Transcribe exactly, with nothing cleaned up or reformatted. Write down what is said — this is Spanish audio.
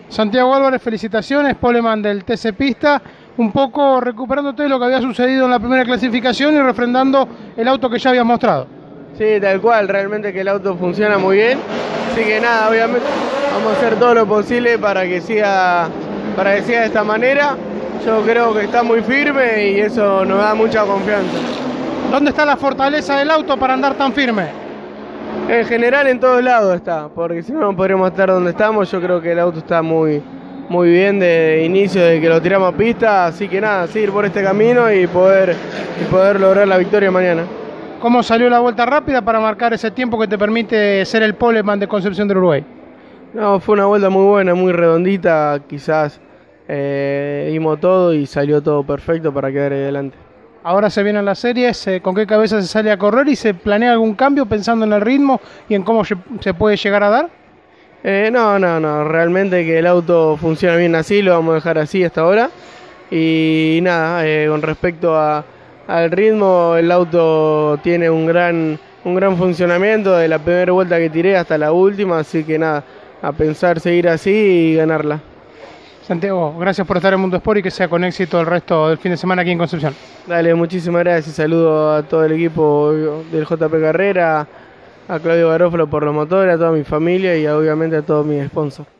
Santiago Álvarez, felicitaciones, poleman del T C Pista, un poco recuperándote de lo que había sucedido en la primera clasificación y refrendando el auto que ya habías mostrado. Sí, tal cual, realmente que el auto funciona muy bien, así que nada, obviamente vamos a hacer todo lo posible para que siga, para que siga de esta manera. Yo creo que está muy firme y eso nos da mucha confianza. ¿Dónde está la fortaleza del auto para andar tan firme? En general en todos lados está, porque si no no podríamos estar donde estamos. Yo creo que el auto está muy, muy bien de inicio, de que lo tiramos a pista, así que nada, seguir por este camino y poder, y poder lograr la victoria mañana. ¿Cómo salió la vuelta rápida para marcar ese tiempo que te permite ser el poleman de Concepción del Uruguay? No, fue una vuelta muy buena, muy redondita, quizás eh, dimos todo y salió todo perfecto para quedar ahí adelante. Ahora se vienen las series, ¿con qué cabeza se sale a correr y se planea algún cambio pensando en el ritmo y en cómo se puede llegar a dar? Eh, no, no, no, realmente que el auto funciona bien así, lo vamos a dejar así hasta ahora. Y nada, eh, con respecto a, al ritmo, el auto tiene un gran, un gran funcionamiento de la primera vuelta que tiré hasta la última, así que nada, a pensar seguir así y ganarla. Santiago, gracias por estar en Mundo Sport y que sea con éxito el resto del fin de semana aquí en Concepción. Dale, muchísimas gracias, saludo a todo el equipo del J P Carrera, a Claudio Garófalo por los motores, a toda mi familia y obviamente a todos mis sponsors.